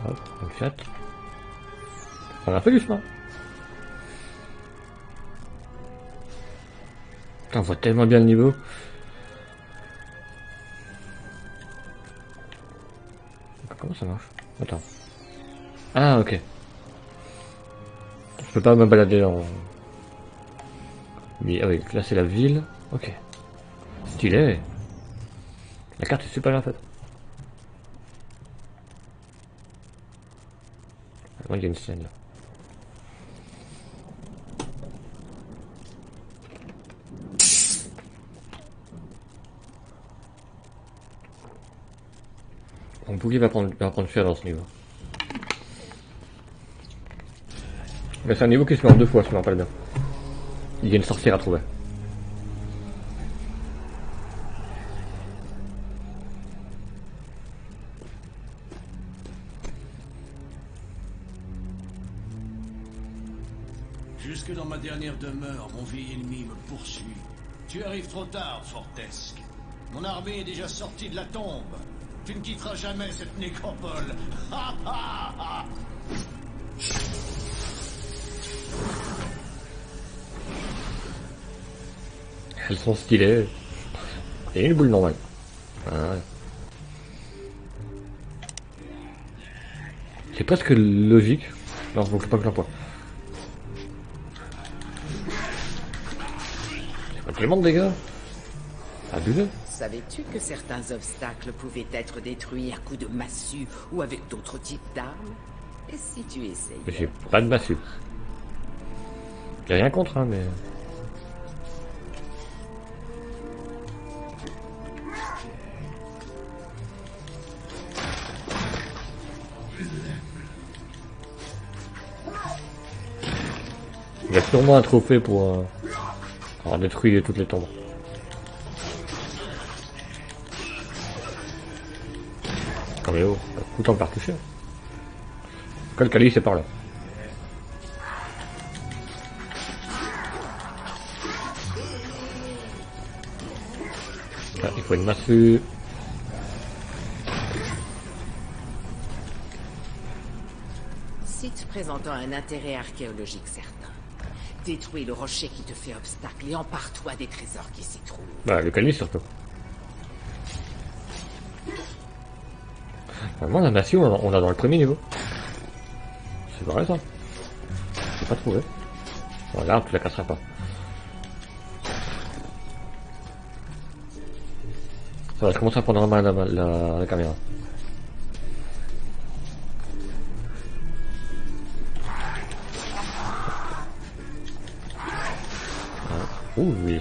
Hop, on chat. On a fait du chemin. Putain, on voit tellement bien le niveau. Comment ça marche? Attends. Ah, ok. Je peux pas me balader en... Mais ah oui, là c'est la ville. Ok. Stylé. La carte est super bien faite. Moi, il y a une scène là. Mon bouclier va prendre cher dans ce niveau. Mais c'est un niveau qui se met en 2 fois, si je me rappelle bien. Il y a une sorcière à trouver. Jusque dans ma dernière demeure, mon vieil ennemi me poursuit. Tu arrives trop tard, Fortesque. Mon armée est déjà sortie de la tombe. Tu ne quitteras jamais cette nécropole. Ha ha ha. Elles sont stylées. Et une boule normale. Ah ouais. C'est presque logique. Non, faut pas que j'emploie. C'est pas tellement de dégâts. Abusé. Savais-tu que certains obstacles pouvaient être détruits à coups de massue ou avec d'autres types d'armes? Et si tu essayes? Mais j'ai pas de massue. J'ai rien contre, hein, mais... Il y a sûrement un trophée pour avoir détruit toutes les tombes. Oh mais oh, tout le temps par toucher. Quel calice c'est par là. Ah, il faut une massue. Site présentant un intérêt archéologique certain. Détruis le rocher qui te fait obstacle et empare-toi des trésors qui s'y trouvent. Bah, le calice surtout. Vraiment, la massue, on l'a dans le premier niveau. C'est vrai ça. J'ai pas trouvé. Voilà, tu la casseras pas. Ça va, je commence à prendre en main la caméra. Ouh oui.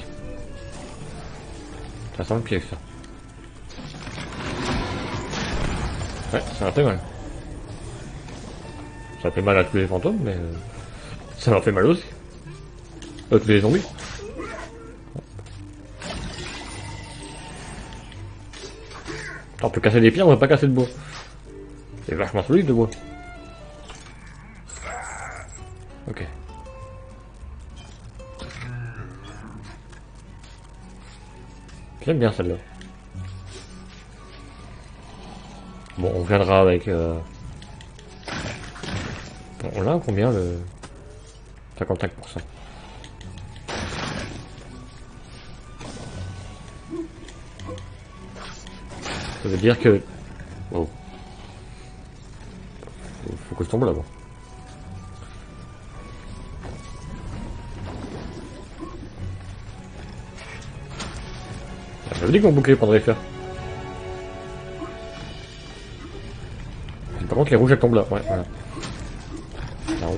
Ça sent le piège ça. Ouais, ça m'a fait mal. Ça fait mal à tous les fantômes, mais ça m'a fait mal aussi. À tous les zombies. On peut casser des pierres, on va pas casser de bois. C'est vachement solide de bois. Ok. J'aime bien celle-là. Bon, on viendra avec... On l'a combien le... 55%. Ça veut dire que... Oh. Faut que je tombe là-bas. J'avais dit que mon bouclier prendrait faire. Par contre les rouges elles tombent là, ouais, voilà. Là-haut.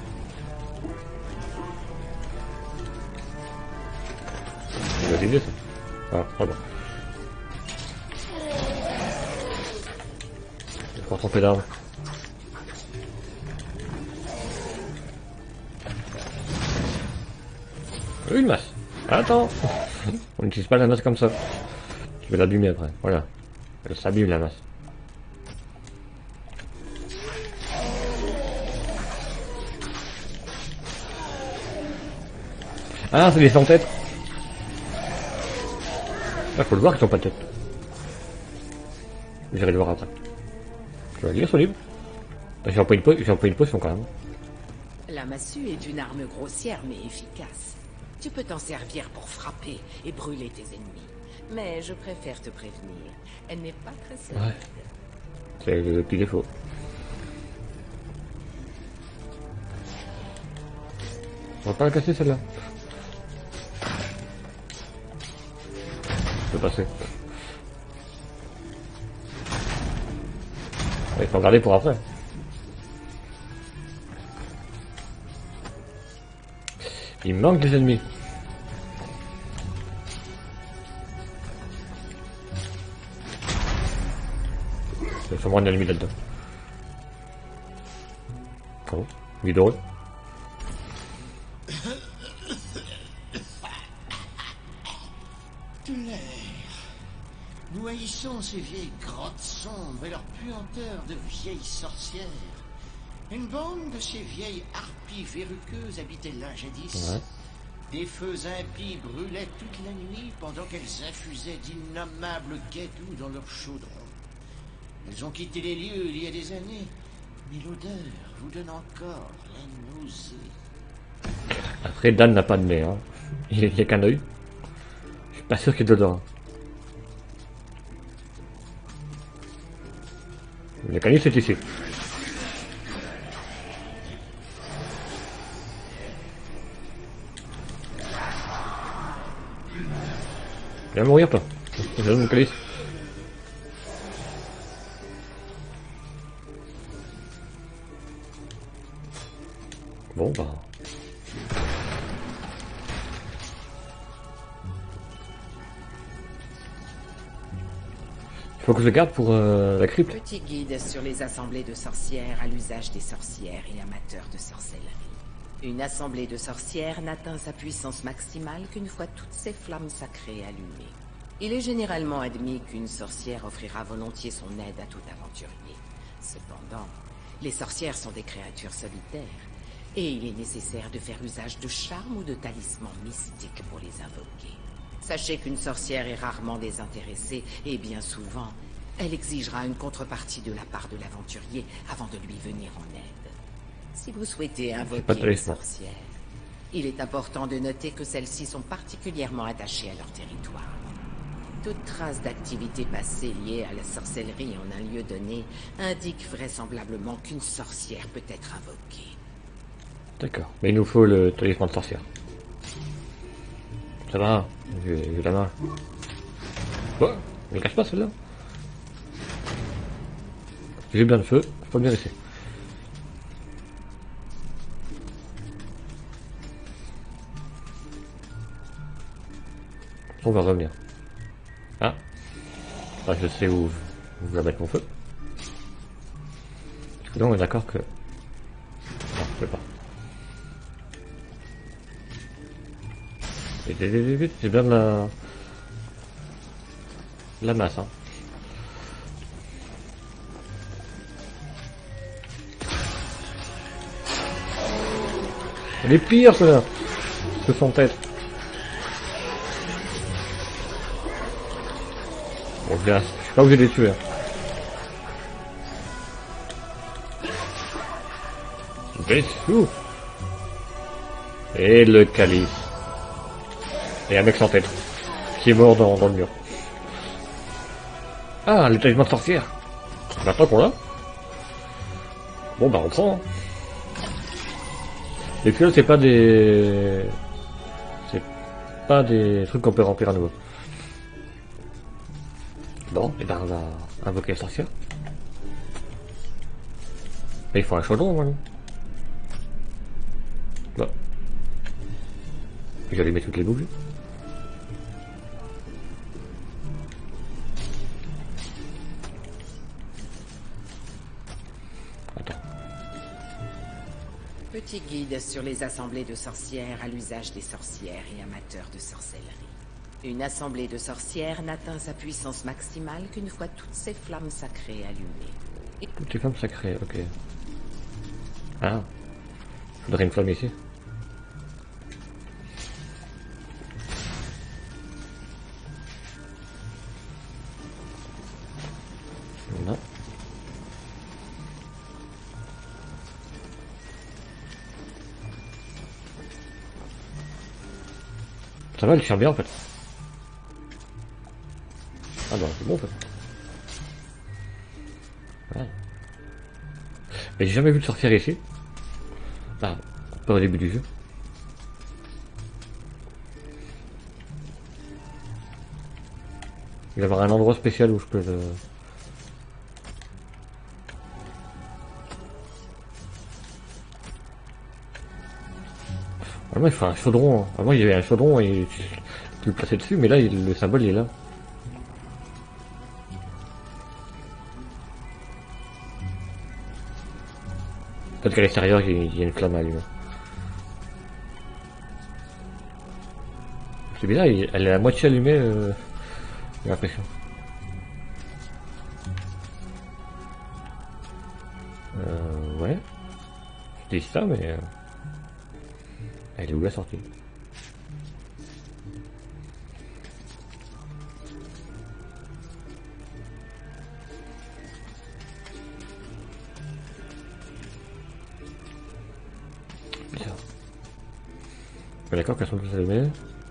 C'est une idée ça. Ah, pardon. Je vais tromper l'arme. Une masse. Attends. On n'utilise pas la masse comme ça. Je vais l'abîmer après. Voilà. Elle s'abîme la masse. Ah, c'est des sans-têtes. Là, faut le voir qu'ils sont pas de tête. J'irai le voir après. Tu vas lire ce livre? J'ai pris une potion quand même. La massue est une arme grossière mais efficace. Tu peux t'en servir pour frapper et brûler tes ennemis. Mais je préfère te prévenir, elle n'est pas très solide. Ouais. C'est le petit défaut. On va pas la casser celle-là. Je peux passer. Il faut regarder pour après. Il manque des ennemis. Il y a sûrement un ennemi là-dedans. Oh, Midori. De l'air. Nous haïssons ces vieilles grottes sombres et leur puanteur de vieilles sorcières. Une bande de ces vieilles harpies verruqueuses habitait là jadis. Ouais. Des feux impies brûlaient toute la nuit pendant qu'elles infusaient d'innommables guédous dans leurs chaudrons. Elles ont quitté les lieux il y a des années, mais l'odeur vous donne encore la nausée. Après, Dan n'a pas de nez, hein. Il n'y a qu'un œil. Je suis pas sûr qu'il y ait d'odeur. Le mécanisme est ici. Il va mourir, toi. Je donne mon calice. Bon, bah. Il faut que je garde pour la crypte. Petit guide sur les assemblées de sorcières à l'usage des sorcières et amateurs de sorcellerie. Une assemblée de sorcières n'atteint sa puissance maximale qu'une fois toutes ses flammes sacrées allumées. Il est généralement admis qu'une sorcière offrira volontiers son aide à tout aventurier. Cependant, les sorcières sont des créatures solitaires, et il est nécessaire de faire usage de charmes ou de talismans mystiques pour les invoquer. Sachez qu'une sorcière est rarement désintéressée, et bien souvent, elle exigera une contrepartie de la part de l'aventurier avant de lui venir en aide. Si vous souhaitez invoquer une sorcière, il est important de noter que celles-ci sont particulièrement attachées à leur territoire. Toute trace d'activité passée liée à la sorcellerie en un lieu donné indique vraisemblablement qu'une sorcière peut être invoquée. D'accord, mais il nous faut le talisman de sorcière. Ça va, j'ai la main. Oh, ne cache pas celle-là. J'ai bien le feu, faut pas bien laisser. On va revenir. Ah, ah je sais où je vais mettre mon feu. Donc on est d'accord que... Non, je peux pas. Vite, j'ai bien de la masse, hein. Elle est pire, ceux-là. Que son tête. Bon, bien, je suis pas obligé de les tuer. Dessous. Et le calice. Et un mec sans tête. Qui est mort dans le mur. Ah, le talisman de sorcière. Maintenant qu'on l'a. Bon bah on prend. Hein. Les fioles c'est pas des... C'est pas des trucs qu'on peut remplir à nouveau. Bon, et ben on va invoquer la sorcière. Et il faut un chaudron, voilà. Bon. Puis j'allume toutes les bougies. Petit guide sur les assemblées de sorcières à l'usage des sorcières et amateurs de sorcellerie. Une assemblée de sorcières n'atteint sa puissance maximale qu'une fois toutes ses flammes sacrées allumées. Toutes les flammes sacrées, ok. Ah. Faudrait une flamme ici. Non. Ça va, elle tient bien en fait. Ah bah c'est bon en fait. Voilà. Mais j'ai jamais vu de sorcière ici. Ah, pas au début du jeu. Il va y avoir un endroit spécial où je peux le... Ah moi il faut un chaudron. Hein. Avant il y avait un chaudron et tu le plaçais dessus, mais là le symbole il est là. Peut-être qu'à l'extérieur il y a une flamme à allumer. C'est bizarre, elle est à moitié allumée, j'ai l'impression. Ouais. Je dis ça, mais... elle est où la sortie? Bizarre. Mais d'accord qu'elles sont toutes allumées.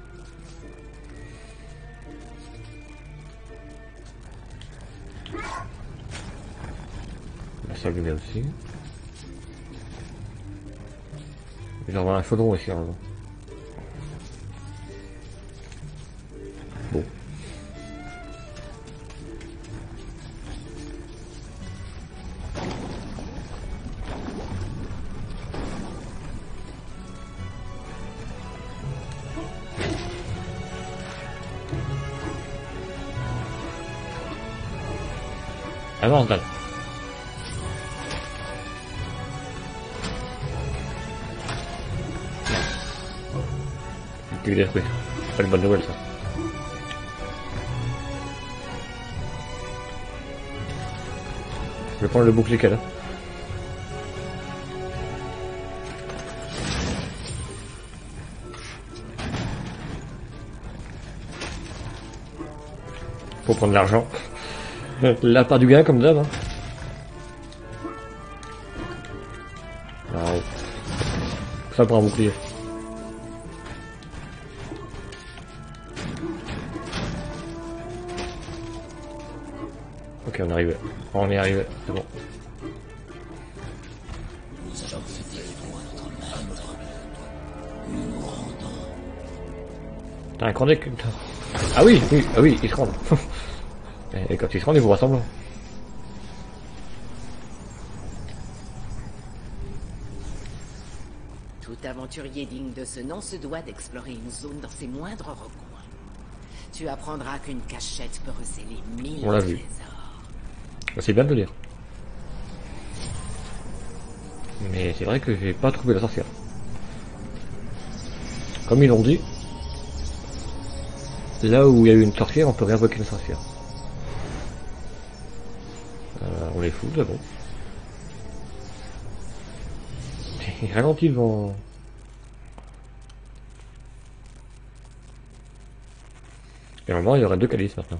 Là c'est allumé aussi. Il va y avoir un chaudron aussi avant. Bon. Avance, Dan. Tu détruis. C'est pas une bonne nouvelle ça. Je vais prendre le bouclier qu'elle a. Faut prendre l'argent. La part du gain comme d'hab. Hein. Alors, ça pour un bouclier. Ok, on est arrivé. On est arrivé, c'est bon. T'as un chronique. Ah oui, oui, ah oui, il se rendent. Et quand ils se rendent, ils vous rassemblent. Tout aventurier digne de ce nom se doit d'explorer une zone dans ses moindres recoins. Tu apprendras qu'une cachette peut recéler 1000 On l'a vu. trésors. C'est bien de le lire. Mais c'est vrai que j'ai pas trouvé la sorcière. Comme ils l'ont dit, là où il y a eu une sorcière, on peut réinvoquer une sorcière. On les fout, c'est bon. Il ralentit devant... Et normalement, il y aurait 2 calices maintenant.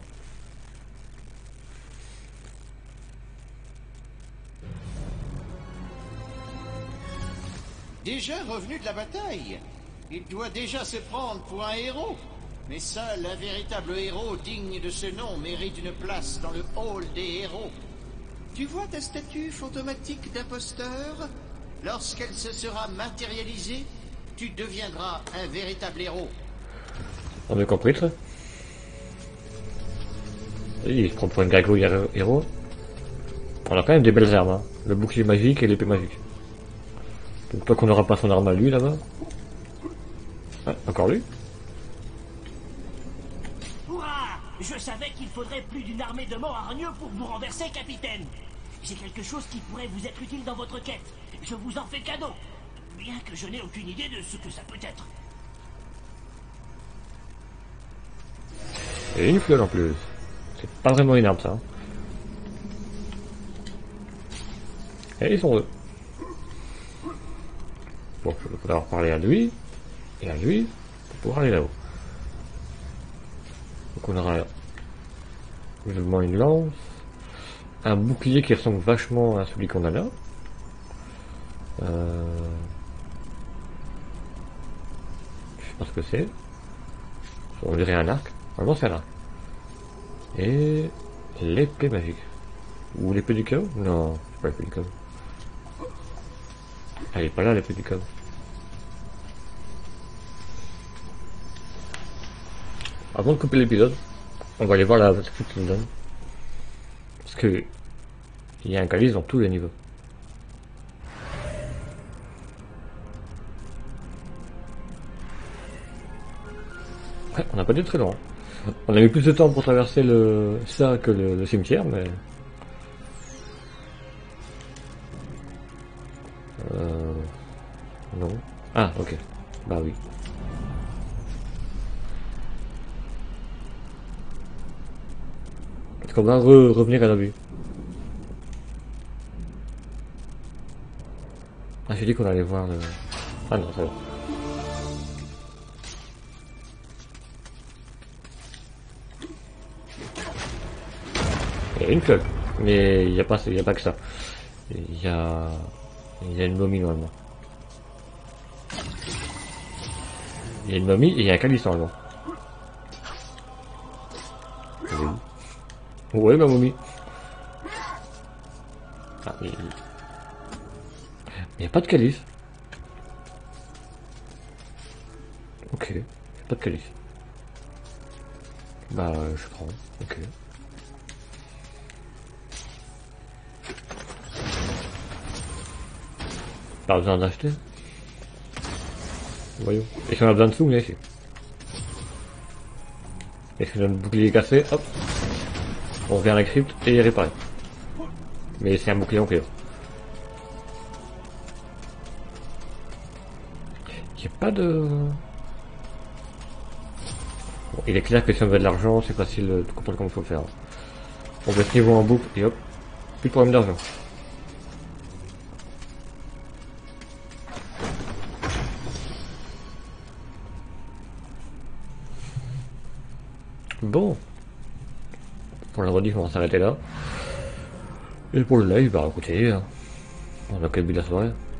Déjà revenu de la bataille, il doit déjà se prendre pour un héros. Mais seul un véritable héros digne de ce nom mérite une place dans le hall des héros. Tu vois ta statue fantomatique d'imposteur? Lorsqu'elle se sera matérialisée, tu deviendras un véritable héros. On a compris ça. Il se prend pour une gargouille héros. On a quand même des belles armes, hein. Le bouclier magique et l'épée magique. Donc tant qu'on n'aura pas son arme à lui là-bas. Ah, encore lui. Hurrah! Je savais qu'il faudrait plus d'une armée de morts hargneux pour vous renverser, capitaine. J'ai quelque chose qui pourrait vous être utile dans votre quête. Je vous en fais cadeau. Bien que je n'ai aucune idée de ce que ça peut être. Et une fiole en plus. C'est pas vraiment une arme ça. Hein. Et ils sont deux. Bon, il va falloir parler à lui et à lui pour pouvoir aller là-haut. Donc on aura visiblement une lance, un bouclier qui ressemble vachement à celui qu'on a là. Je sais pas ce que c'est. On dirait un arc. Vraiment c'est un arc. Et l'épée magique. Ou l'épée du chaos? Non, c'est pas l'épée du chaos. Elle est pas là l'épée du chaos. Avant de couper l'épisode, on va aller voir la script qu'il nous donne. Parce que il y a un calice dans tous les niveaux. Ouais, on n'a pas été très loin. On a eu plus de temps pour traverser ça que le cimetière, mais... Non. Ah, ok. Bah oui. Est-ce qu'on va revenir à la vue? Ah, j'ai dit qu'on allait voir le... Ah non, ça va. Il y a une cloque, mais il n'y a pas que ça. Il y a une momie normalement. Il y a une momie et il y a un calice normalement. Oui. Ouais, ma momie. Ah, il n'y a pas de calice. Ok, il n'y a pas de calice. Bah, je prends. Ok. Pas besoin d'acheter. Voyons. Et si on a besoin de sous, mais ici. Et si on a le bouclier cassé, hop. On revient à la crypte et réparer. Mais c'est un bouclier en cuivre. Il n'y a pas de... Bon, il est clair que si on veut de l'argent, c'est facile de comprendre comment il faut le faire. On met ce niveau en boucle et hop. Plus de problème d'argent. Bon. Pour la rediff, on va s'arrêter là. Et pour le live, bah écoutez, on a qu'à le but de la soirée.